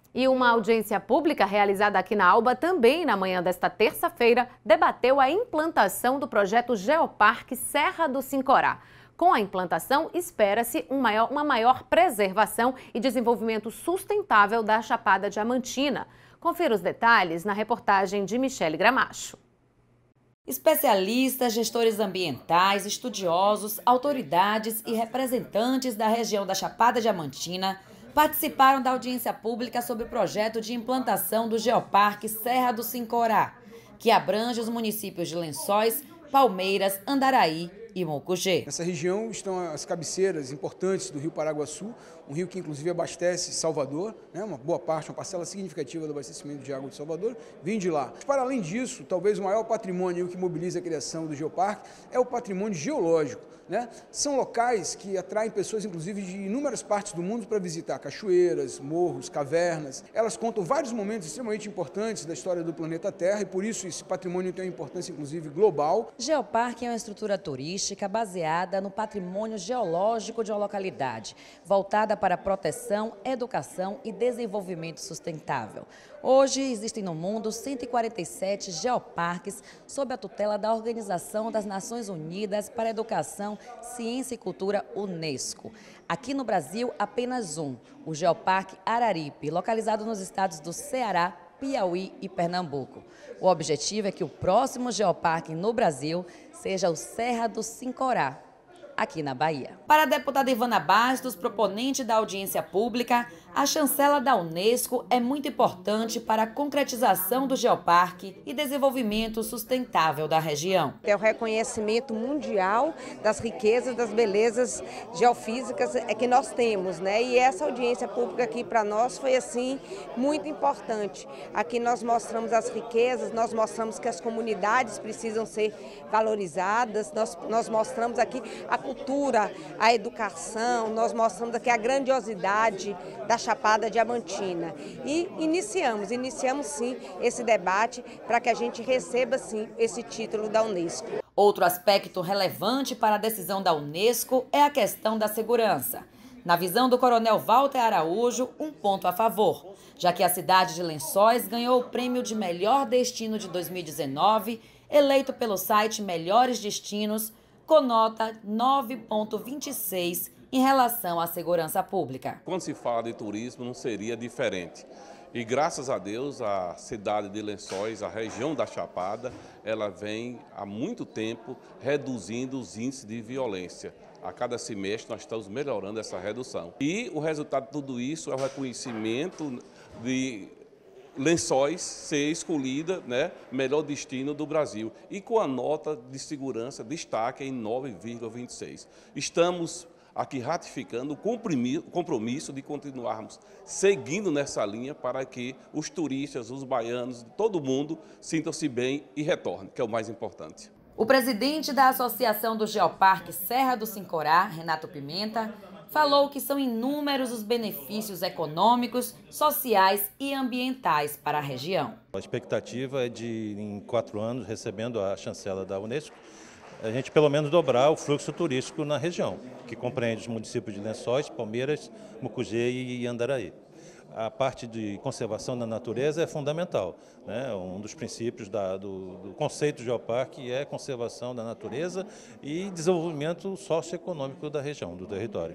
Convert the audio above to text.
E uma audiência pública realizada aqui na Alba, também na manhã desta terça-feira, debateu a implantação do projeto Geoparque Serra do Sincorá. Com a implantação, espera-se uma maior preservação e desenvolvimento sustentável da Chapada Diamantina. Confira os detalhes na reportagem de Michele Gramacho. Especialistas, gestores ambientais, estudiosos, autoridades e representantes da região da Chapada Diamantina participaram da audiência pública sobre o projeto de implantação do Geoparque Serra do Sincorá, que abrange os municípios de Lençóis, Palmeiras, Andaraí e Mucugê. Nessa região estão as cabeceiras importantes do rio Paraguaçu, um rio que inclusive abastece Salvador, né? Uma boa parte, uma parcela significativa do abastecimento de água de Salvador vem de lá. Para além disso, talvez o maior patrimônio que mobiliza a criação do Geoparque é o patrimônio geológico, né? São locais que atraem pessoas, inclusive, de inúmeras partes do mundo para visitar cachoeiras, morros, cavernas. Elas contam vários momentos extremamente importantes da história do planeta Terra e, por isso, esse patrimônio tem uma importância, inclusive, global. Geoparque é uma estrutura turística baseada no patrimônio geológico de uma localidade, voltada para a proteção, educação e desenvolvimento sustentável. Hoje, existem no mundo 147 geoparques sob a tutela da Organização das Nações Unidas para a Educação, Ciência e Cultura, Unesco. Aqui no Brasil, apenas um, o Geoparque Araripe, localizado nos estados do Ceará, Piauí e Pernambuco. O objetivo é que o próximo geoparque no Brasil seja o Serra do Sincorá, aqui na Bahia. Para a deputada Ivana Bastos, proponente da audiência pública, a chancela da Unesco é muito importante para a concretização do geoparque e desenvolvimento sustentável da região. É o reconhecimento mundial das riquezas, das belezas geofísicas que nós temos, né? E essa audiência pública aqui para nós foi assim muito importante. Aqui nós mostramos as riquezas, nós mostramos que as comunidades precisam ser valorizadas, nós mostramos aqui a cultura, a educação, nós mostramos aqui a grandiosidade da Chapada Diamantina. E iniciamos sim esse debate para que a gente receba sim esse título da Unesco. Outro aspecto relevante para a decisão da Unesco é a questão da segurança. Na visão do coronel Walter Araújo, um ponto a favor, já que a cidade de Lençóis ganhou o prêmio de melhor destino de 2019, eleito pelo site Melhores Destinos, com nota 9,26 em relação à segurança pública. Quando se fala de turismo, não seria diferente. E graças a Deus, a cidade de Lençóis, a região da Chapada, ela vem há muito tempo reduzindo os índices de violência. A cada semestre nós estamos melhorando essa redução. E o resultado de tudo isso é o reconhecimento de Lençóis ser escolhida, né, melhor destino do Brasil. E com a nota de segurança destaque em 9,26. Estamos aqui ratificando o compromisso de continuarmos seguindo nessa linha para que os turistas, os baianos, todo mundo sintam-se bem e retornem, que é o mais importante. O presidente da Associação do Geoparque Serra do Sincorá, Renato Pimenta, falou que são inúmeros os benefícios econômicos, sociais e ambientais para a região. A expectativa é de, em 4 anos, recebendo a chancela da Unesco, a gente pelo menos dobrar o fluxo turístico na região, que compreende os municípios de Lençóis, Palmeiras, Mucugê e Andaraí. A parte de conservação da natureza é fundamental, né? Um dos princípios do conceito de geoparque é conservação da natureza e desenvolvimento socioeconômico da região, do território.